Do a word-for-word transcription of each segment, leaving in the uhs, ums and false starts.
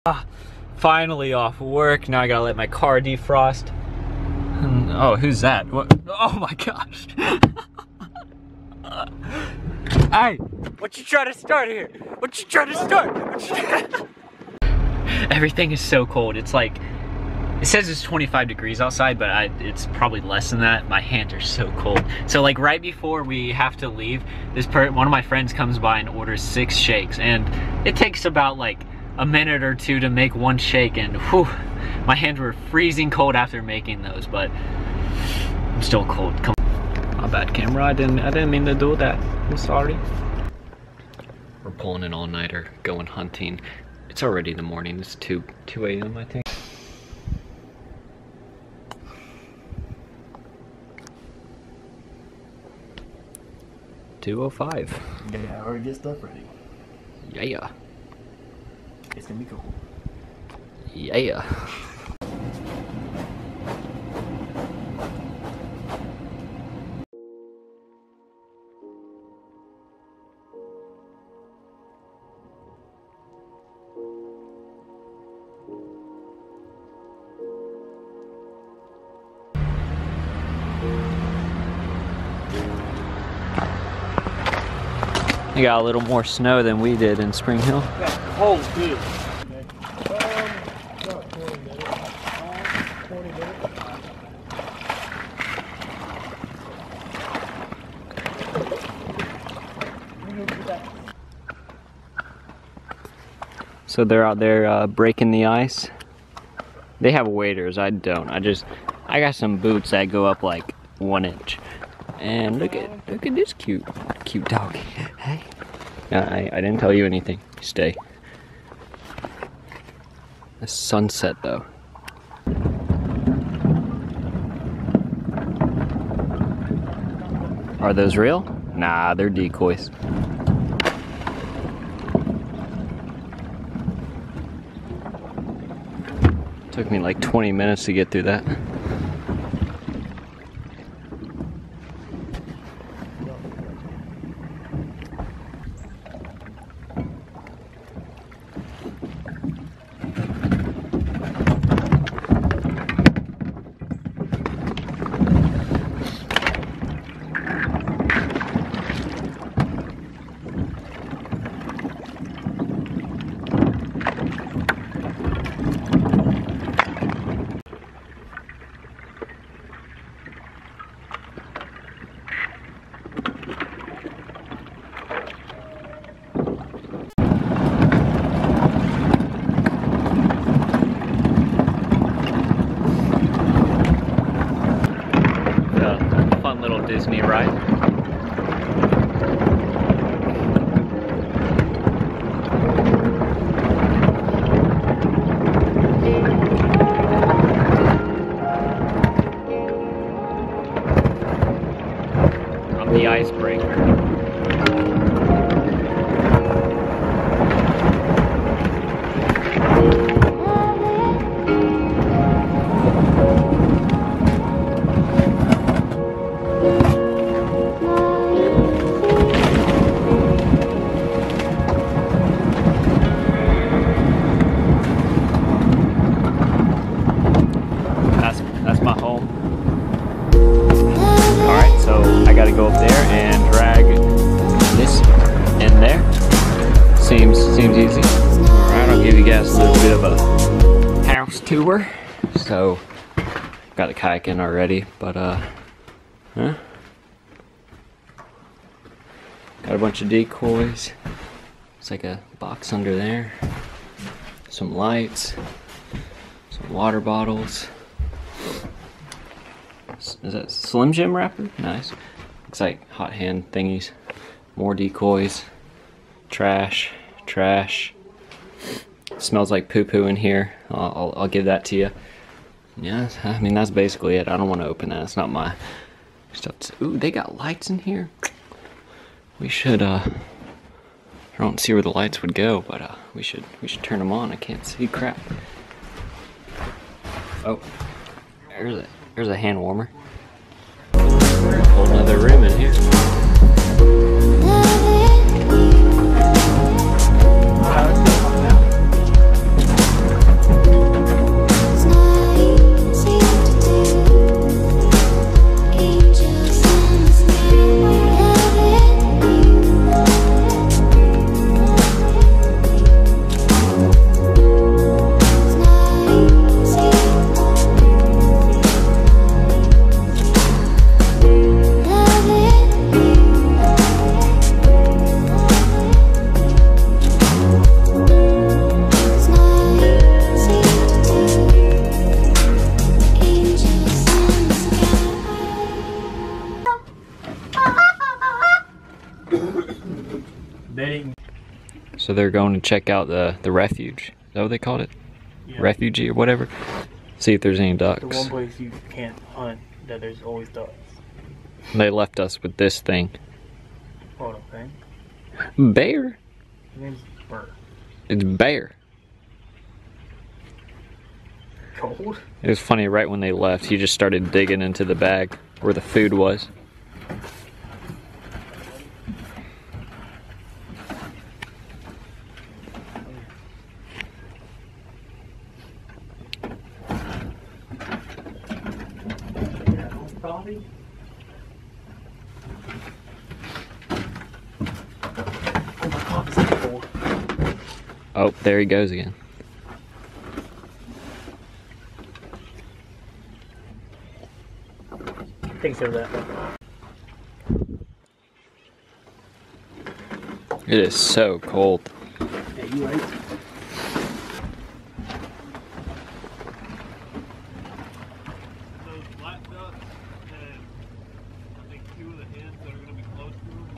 Ah, finally off work. Now I gotta let my car defrost. And, oh, who's that? What? Oh my gosh. Hey, what you trying to start here? What you trying to start? What you... Everything is so cold. It's like, it says it's twenty-five degrees outside, but I, it's probably less than that. My hands are so cold. So like right before we have to leave, this per one of my friends comes by and orders six shakes, and it takes about like a minute or two to make one shake, and whew, my hands were freezing cold after making those, but I'm still cold. Come on. My bad, camera. I didn't I didn't mean to do that. I'm sorry. We're pulling an all-nighter, going hunting. It's already the morning. It's two A M I think. two oh five. Yeah, already get stuff ready. Yeah. It's gonna be cool. Yeah. You got a little more snow than we did in Spring Hill. Yeah, cold too. So they're out there uh, breaking the ice. They have waders, I don't. I just, I got some boots that go up like one inch. And look at, look at this cute, cute doggy. Hey. Uh, I, I didn't tell you anything. Stay. The sunset though. Are those real? Nah, they're decoys. Took me like twenty minutes to get through that. Little Disney ride. I'm the icebreaker. Gotta go up there and drag this in there. Seems seems easy. Alright, I'll give you guys a little bit of a house tour. So got the kayak in already, but uh huh? Got a bunch of decoys. It's like a box under there. Some lights, some water bottles. Is that Slim Jim wrapper? Nice. Looks like hot hand thingies. More decoys. Trash. Trash. Smells like poo-poo in here. I'll, I'll, I'll give that to you. Yeah, I mean, that's basically it. I don't want to open that. It's not my stuff. To, ooh, they got lights in here. We should, uh... I don't see where the lights would go, but uh, we should we should turn them on. I can't see crap. Oh, there's a, there's a hand warmer. Whole another room in here. So they're going to check out the, the refuge. Is that what they called it? Yeah. Refugee or whatever. See if there's any ducks. The one place you can't hunt that there's always ducks. They left us with this thing. What a thing. Bear? His name's Burr. It's Bear. Cold? It was funny, right when they left, he just started digging into the bag where the food was. Probably. Oh, my coffee's cold. Oh, there he goes again. Thanks for that. It is so cold. Yeah, you right. Those black ducks and I think two of the hens that are going to be close to them.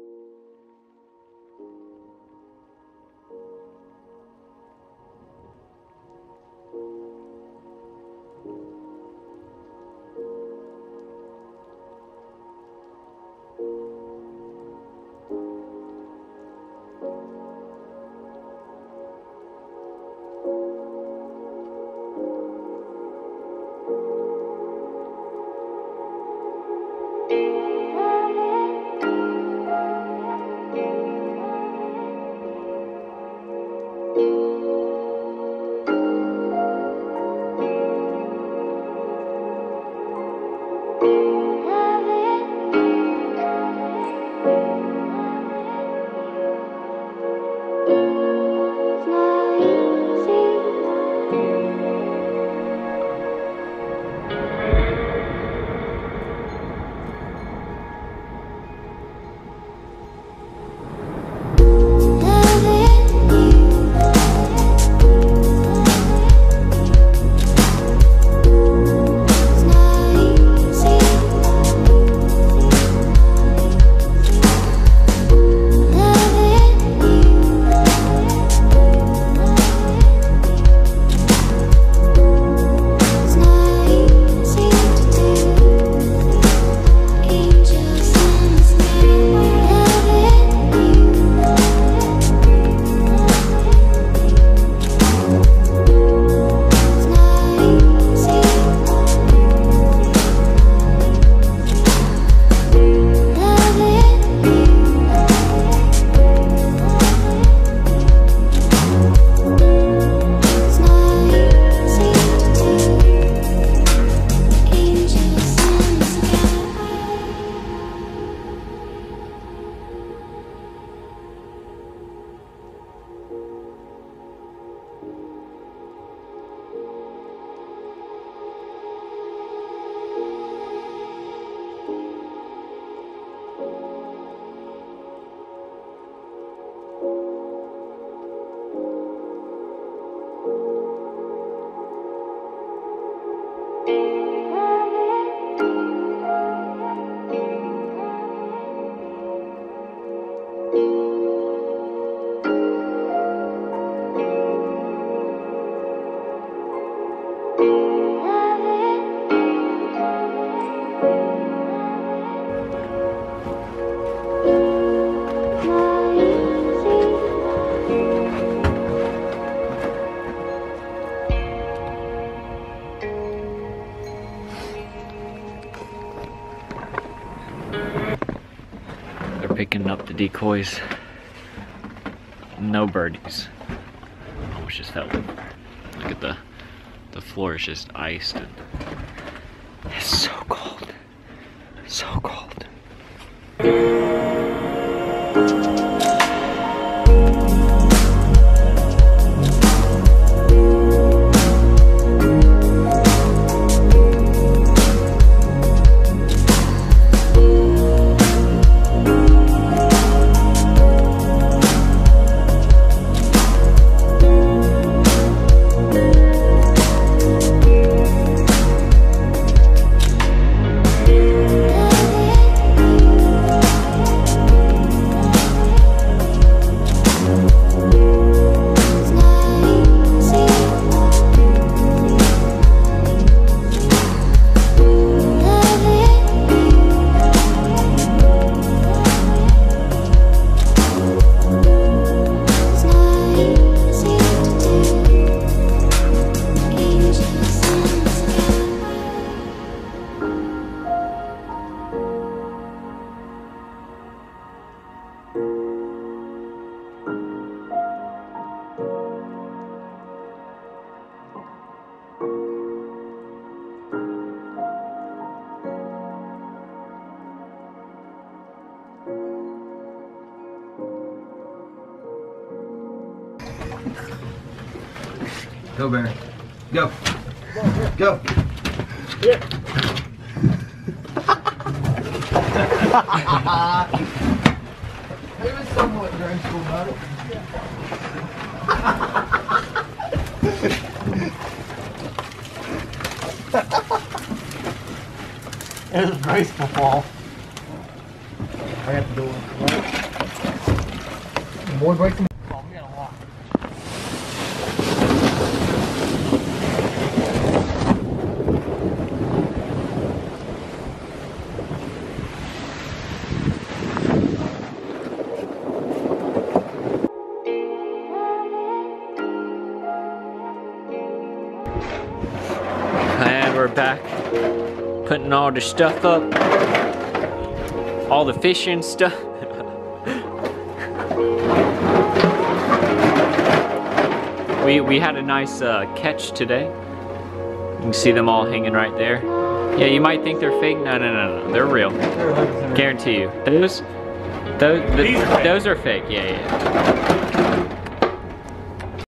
Picking up the decoys. No birdies. Almost just fell over. Look at the the floor is just iced and it's so cold. So cold. Love it. Go, Baron. Go. Go. Yeah. He was somewhat graceful about it. It was a graceful fall. I have to do it. More break them. Oh, we got a lot. And we're back, putting all the stuff up, all the fishing stuff. we we had a nice uh, catch today. You can see them all hanging right there. Yeah, you might think they're fake. No, no, no, no, they're real. Guarantee you. Those, those, the, These are fake. those are fake. Yeah, yeah.